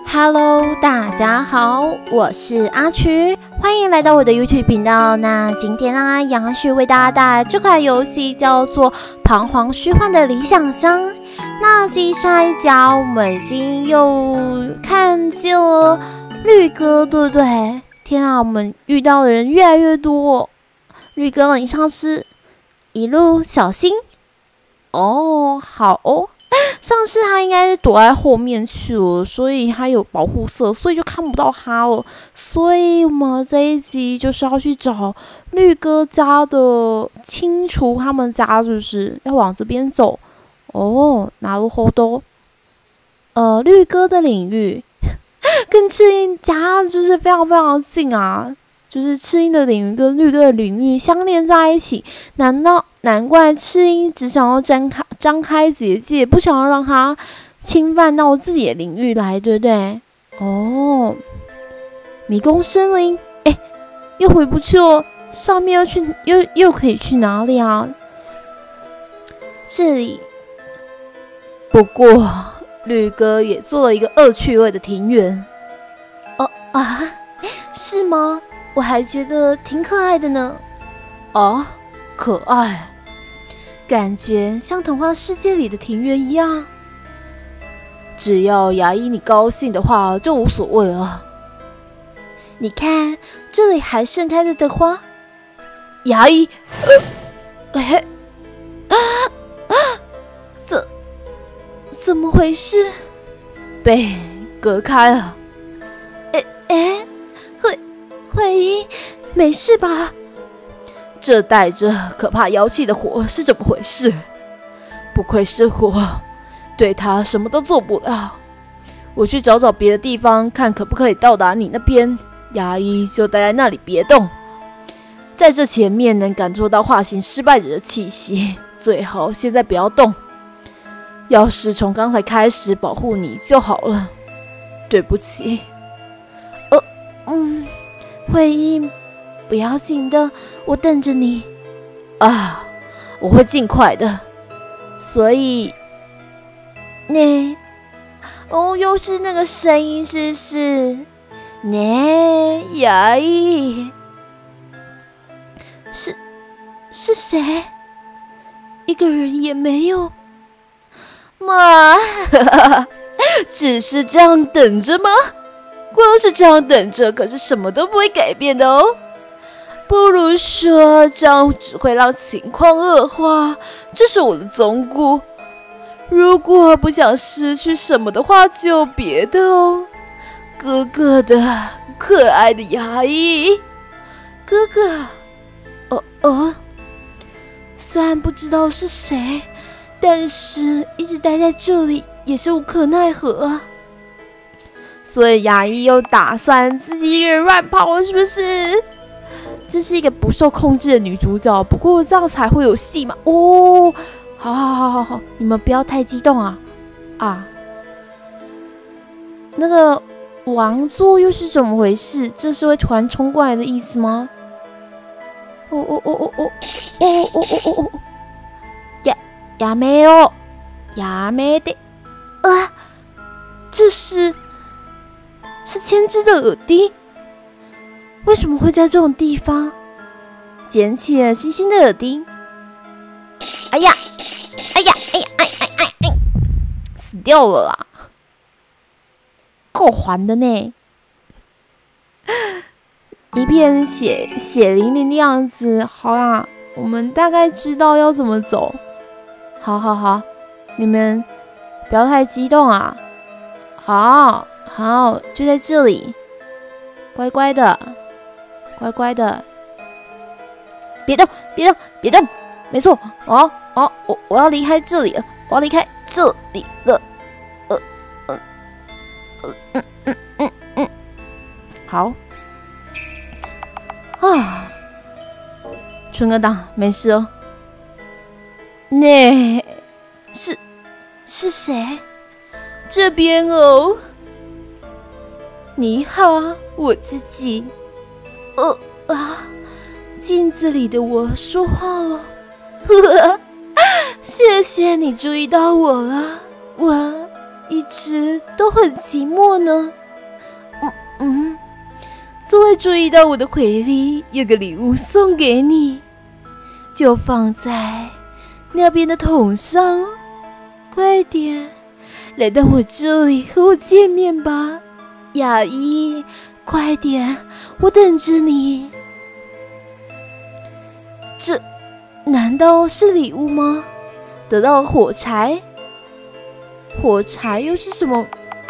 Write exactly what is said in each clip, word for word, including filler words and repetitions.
Hello， 大家好，我是阿曲，欢迎来到我的 YouTube 频道。那今天呢，杨旭为大家带来这款游戏叫做《彷徨虚幻的理想乡》。那继上一家我们已经又看见了绿哥，对不对？天啊，我们遇到的人越来越多。绿哥，你上次一路小心哦。好哦。上次他应该是躲在后面去了，所以他有保护色，所以就看不到他了。所以我们这一集就是要去找绿哥家的，清除他们家，是不是要往这边走？哦，なるほど。呃，绿哥的领域跟赤英家就是非常非常近啊，就是赤英的领域跟绿哥的领域相连在一起。难道难怪赤英只想要张开张开结界，不想要让他侵犯到自己的领域来，对不对？哦，迷宫森林，哎，又回不去了。上面要去，又又可以去哪里啊？这里。不过绿哥也做了一个恶趣味的庭园。哦啊，是吗？我还觉得挺可爱的呢。啊，可爱。感觉像童话世界里的庭院一样。只要牙医你高兴的话，就无所谓了。你看，这里还盛开着的花。牙医，呃，哎，啊啊，怎怎么回事？被隔开了。哎哎，慧慧英，没事吧？这带着可怕妖气的火是怎么回事？不愧是火，对他什么都做不了。我去找找别的地方，看可不可以到达你那边。牙医就待在那里别动，在这前面能感受到化形失败者的气息，最好现在不要动。要是从刚才开始保护你就好了。对不起。呃，嗯，慧英。不要紧的，我等着你。啊，我会尽快的。所以，呢？哦，又是那个声音，是不是？呢，牙医，是是谁？一个人也没有。妈，只是这样等着吗？光是这样等着，可是什么都不会改变的哦。不如说，这样只会让情况恶化。这是我的忠告。如果不想失去什么的话，就别的哦。哥哥的可爱的牙医，哥哥，哦哦，虽然不知道是谁，但是一直待在这里也是无可奈何啊。所以牙医又打算自己一个人乱跑了，是不是？这是一个不受控制的女主角，不过这样才会有戏嘛。哦，好好好好好，你们不要太激动啊啊！那个王座又是怎么回事？这是会突然冲过来的意思吗？哦哦哦哦哦哦哦哦哦！呀呀没有，呀没得啊！这是是千只的耳钉。为什么会在这种地方？捡起了星星的耳钉。哎呀，哎呀，哎呀，哎哎哎哎，死掉了啦！够还的呢，一片血血淋淋的样子。好呀，我们大概知道要怎么走。好好好，你们不要太激动啊。好好，就在这里，乖乖的。乖乖的，别动，别动，别动！没错，哦哦，我我要离开这里了，我要离开这里了。呃呃呃嗯嗯嗯嗯，好啊，春哥档没事哦。那是是谁？这边哦。你好，我自己。呃啊！镜子里的我说话了，呵呵，谢谢你注意到我了，我一直都很寂寞呢。嗯嗯，昨晚注意到我的回礼，有个礼物送给你，就放在那边的桶上。快点来到我这里和我见面吧，雅一，快点，我等着你。这难道是礼物吗？得到了火柴，火柴又是什么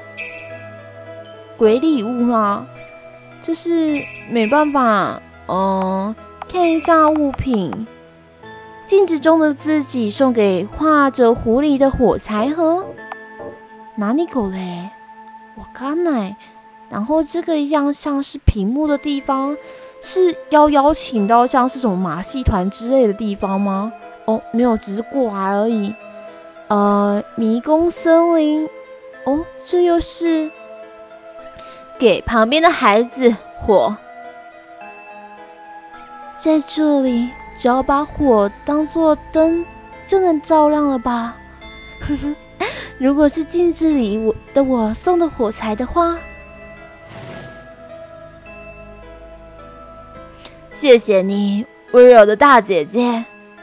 鬼礼物吗？这是没办法，嗯，看一下物品。镜子中的自己送给画着狐狸的火柴盒。哪里狗嘞？我看呢。然后这个一样像是屏幕的地方，是要邀请到像是什么马戏团之类的地方吗？哦，没有，只是过来而已。呃，迷宫森林。哦，这又是给旁边的孩子火。在这里，只要把火当作灯，就能照亮了吧？呵呵，如果是镜子里我的我送的火柴的话，谢谢你，温柔的大姐姐。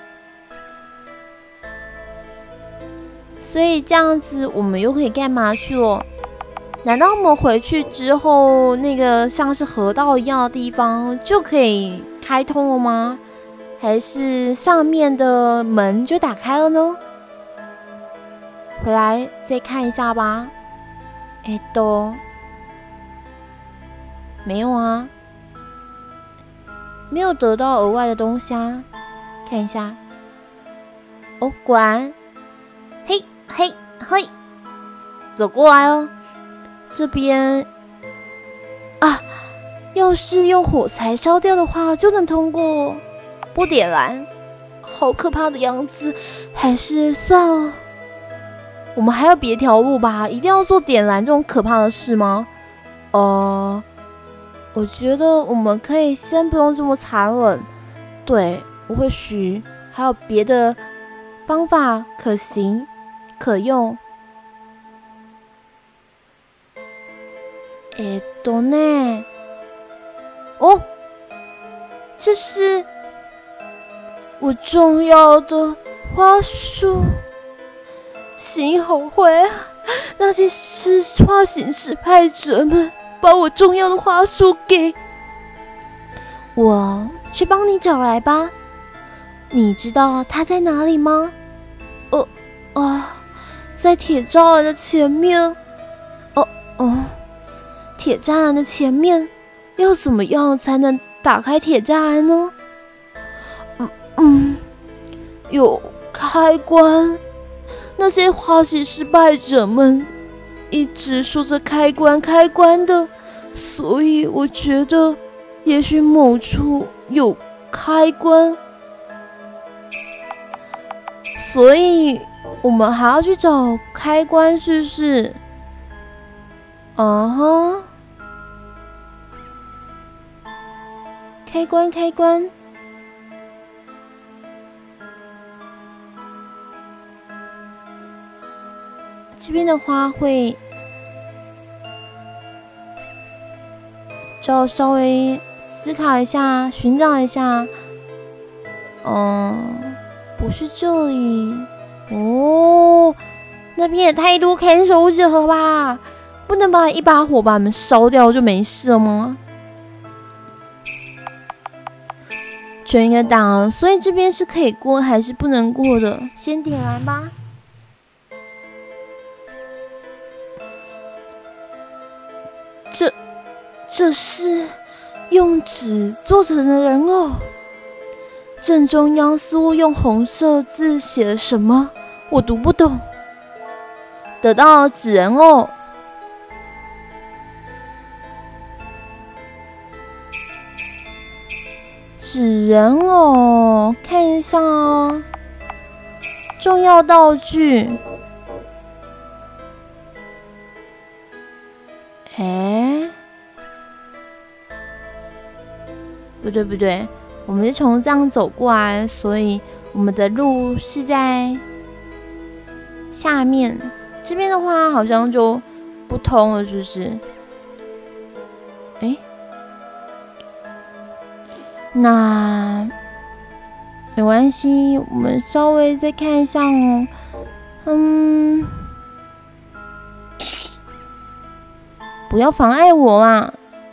所以这样子，我们又可以干嘛去了？难道我们回去之后，那个像是河道一样的地方就可以开通了吗？还是上面的门就打开了呢？回来再看一下吧。哎，都没有啊，没有得到额外的东西啊。看一下，哦，果然，嘿嘿嘿，走过来哦。这边啊，要是用火柴烧掉的话，就能通过。不点燃，好可怕的样子，还是算了。我们还有别条路吧？一定要做点燃这种可怕的事吗？呃，我觉得我们可以先不用这么残忍。对，我会许还有别的方法可行可用。哎，多呢？哦，这是我重要的花束。幸好会啊，那些是花形式派者们把我重要的花束给我，去帮你找来吧。你知道它在哪里吗？呃啊，在铁栅栏的前面。哦哦，铁栅栏的前面，要怎么样才能打开铁栅栏呢？嗯嗯，有开关。那些花形失败者们一直说着开关开关的，所以我觉得也许某处有开关，所以我们还要去找开关，是不是？嗯哼，开关开关。这边的话会就稍微思考一下，寻找一下。嗯，不是这里哦，那边也太多看守者了吧？不能把一把火把它们烧掉就没事了吗？全一个档，所以这边是可以过还是不能过的？先点燃吧。这这是用纸做成的人偶，正中央似乎用红色字写了什么，我读不懂。得到纸人偶，纸人偶，看一下哦。重要道具。哎，不对不对，我们是从这样走过来，所以我们的路是在下面。 这边的话好像就不通了，是不是？哎，那没关系，我们稍微再看一下哦。嗯，不要妨碍我啊！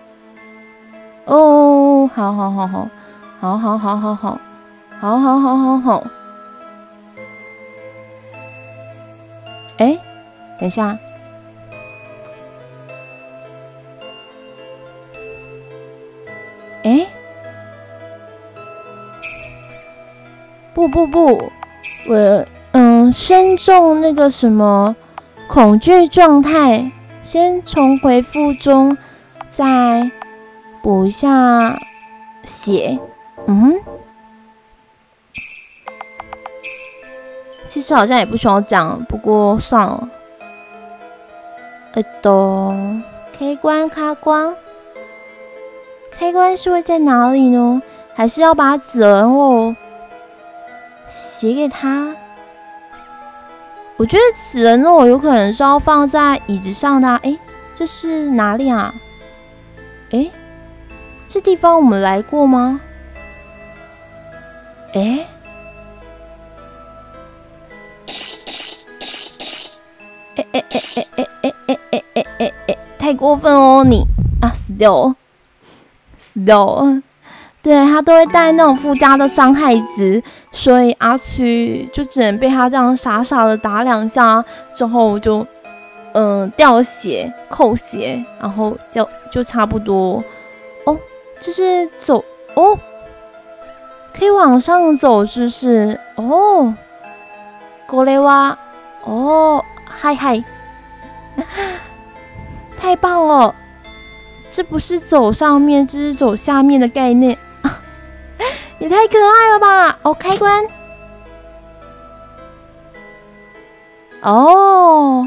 哦，好好好好，好好好好好，好好好好好。哎，等一下。哎，不不不，我嗯，身中那个什么恐惧状态，先从回复中再补一下血。嗯，其实好像也不需要讲，不过算了。呃，都开关开关。开关是会在哪里呢？还是要把子人偶写给他？我觉得子人偶有可能是要放在椅子上的、啊。哎，这是哪里啊？哎，这地方我们来过吗？哎，哎哎哎哎哎哎哎哎哎哎哎，太过分哦你啊，死掉了！死掉了，对他都会带那种附加的伤害值，所以阿曲就只能被他这样傻傻的打两下之后就，嗯、呃、掉血扣血，然后就就差不多。哦，这是走哦，可以往上走，是不是？哦，过来哇，哦，嗨嗨，太棒了！这不是走上面，这是走下面的概念啊！也太可爱了吧！哦，开关。哦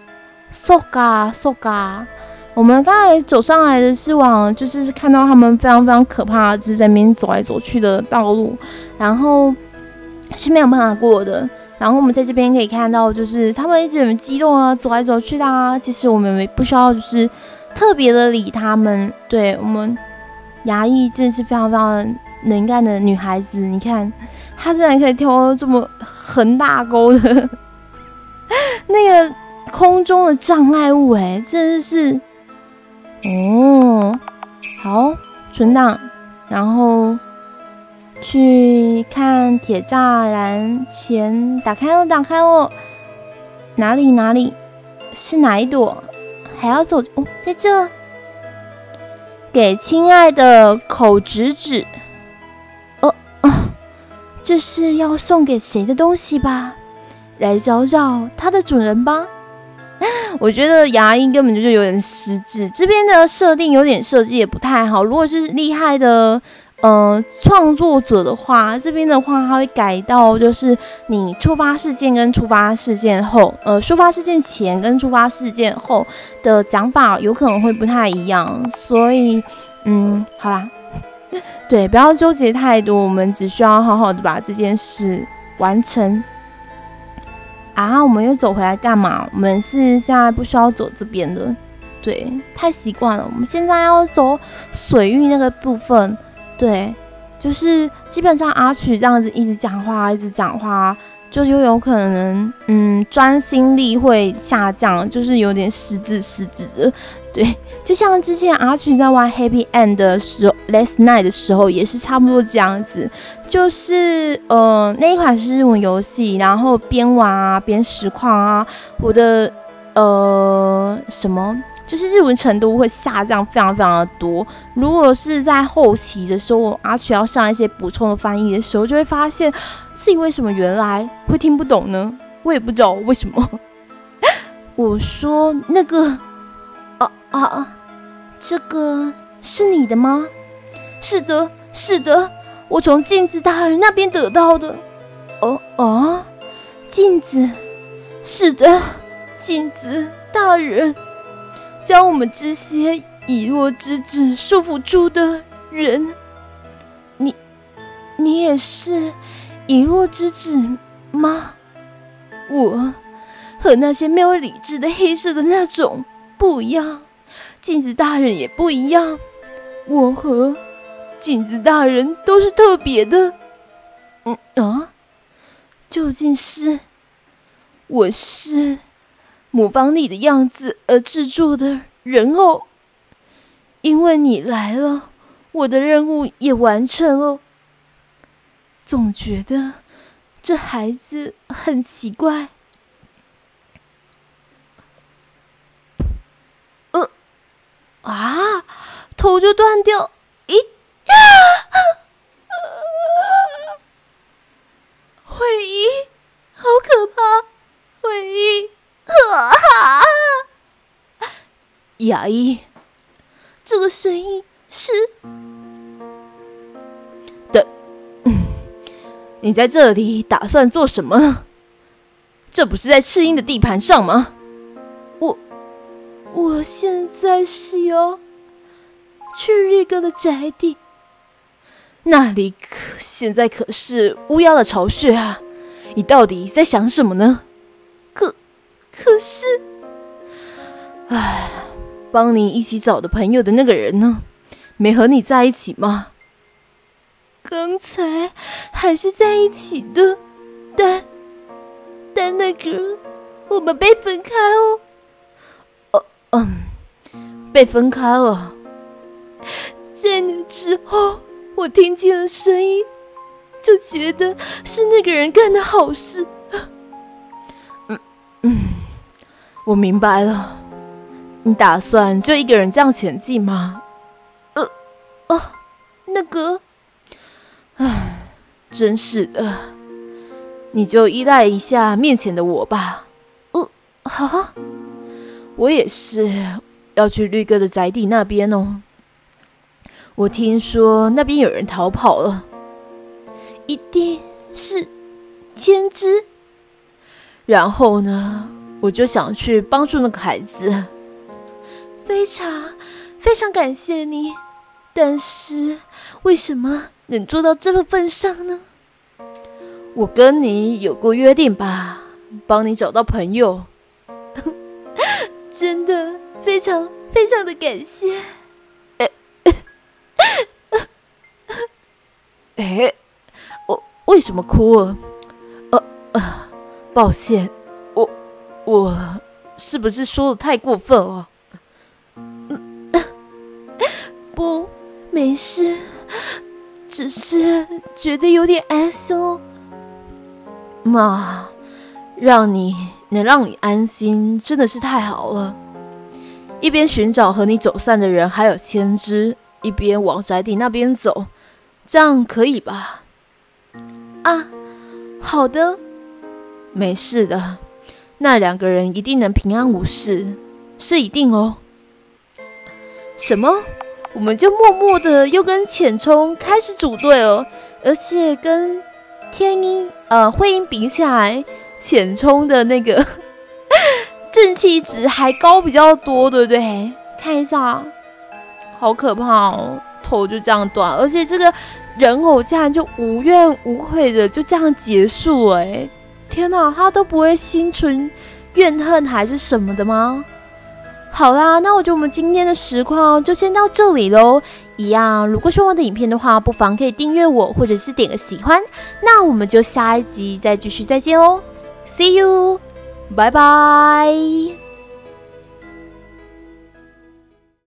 ，so ga so ga。我们刚才走上来的是往，就是看到他们非常非常可怕的，就是在那边走来走去的道路，然后是没有办法过的。然后我们在这边可以看到，就是他们一直很激动啊，走来走去的啊。其实我们不需要，就是。特别的理他们，对我们牙医真的是非常非常能干的女孩子。你看，她竟然可以挑这么横大沟的那个空中的障碍物，哎，真的是哦。好，存档，然后去看铁栅栏前，打开了，打开了，哪里哪里是哪一朵？还要走哦，在这，给亲爱的口指指。哦哦，这是要送给谁的东西吧？来找找它的主人吧。我觉得牙医根本就是有点失智，这边的设定有点设计也不太好。如果是厉害的呃创作者的话，这边的话他会改到就是你触发事件跟触发事件后，呃触发事件前跟触发事件后的讲法有可能会不太一样，所以嗯好啦，对，不要纠结太多，我们只需要好好的把这件事完成。啊，我们又走回来干嘛？我们是现在不需要走这边的，对，太习惯了。我们现在要走水域那个部分，对，就是基本上阿曲这样子一直讲话，一直讲话，就就有可能，嗯，专心力会下降，就是有点失智失智的。对，就像之前阿曲在玩 Happy End 的时候 ，Last Night 的时候也是差不多这样子，就是呃那一款是日文游戏，然后边玩啊边实况啊，我的呃什么就是日文程度会下降非常非常的多。如果是在后期的时候，阿曲要上一些补充的翻译的时候，就会发现自己为什么原来会听不懂呢？我也不知道为什么。我说那个。啊啊！这个是你的吗？是的，是的，我从镜子大人那边得到的。哦哦，镜子，是的，镜子大人将我们这些以弱之子束缚住的人，你，你也是以弱之子吗？我和那些没有理智的黑色的那种不一样，镜子大人也不一样。我和镜子大人都是特别的。嗯啊，究竟是我是模仿你的样子而制作的人偶，因为你来了，我的任务也完成了。总觉得这孩子很奇怪。呃啊，头就断掉！咦呀！回忆，好可怕！回忆，啊！牙医，这个声音是的。嗯，你在这里打算做什么呢？这不是在赤鹰的地盘上吗？我，我现在是要去瑞哥的宅邸，那里可现在可是乌鸦的巢穴啊！你到底在想什么呢？可，可是，唉，帮你一起找的朋友的那个人呢？没和你在一起吗？刚才还是在一起的，但但那个我们被分开哦。哦，嗯，被分开了。在那之后，我听见了声音，就觉得是那个人干的好事。嗯嗯，我明白了。你打算就一个人这样前进吗？呃，哦，那个，唉，真是的，你就依赖一下面前的我吧。呃，好，我也是要去绿哥的宅邸那边哦。我听说那边有人逃跑了，一定是千之。然后呢，我就想去帮助那个孩子。非常非常感谢你，但是为什么能做到这个份上呢？我跟你有过约定吧，帮你找到朋友。真的非常非常的感谢。哎，我为什么哭了？呃呃，抱歉，我我是不是说的太过分了？嗯，不，没事，只是觉得有点安心。妈，让你能让你安心，真的是太好了。一边寻找和你走散的人还有千之，一边往宅邸那边走。这样可以吧？啊，好的，没事的，那两个人一定能平安无事，是一定哦。什么？我们就默默的又跟浅冲开始组队了，而且跟天鹰呃慧英比起来，浅冲的那个正气值还高比较多，对不对？看一下，好可怕哦！头就这样断，而且这个人偶竟然就无怨无悔的就这样结束了，哎，天哪，他都不会心存怨恨还是什么的吗？好啦，那我觉得我们今天的实况就先到这里咯。一样，如果喜欢我的影片的话，不妨可以订阅我，或者是点个喜欢。那我们就下一集再继续再见哦 ，See you， 拜拜。